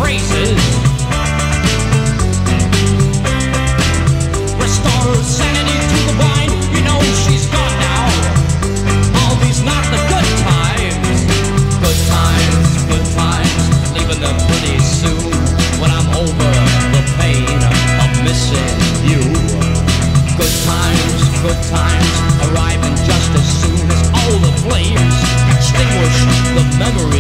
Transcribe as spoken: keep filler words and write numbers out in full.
phrases. Restore sanity to the blind. You know she's gone now. All these not the good times. Good times, good times, leaving them pretty soon. When I'm over the pain of missing you. Good times, good times, arriving just as soon as all the flames extinguish the memory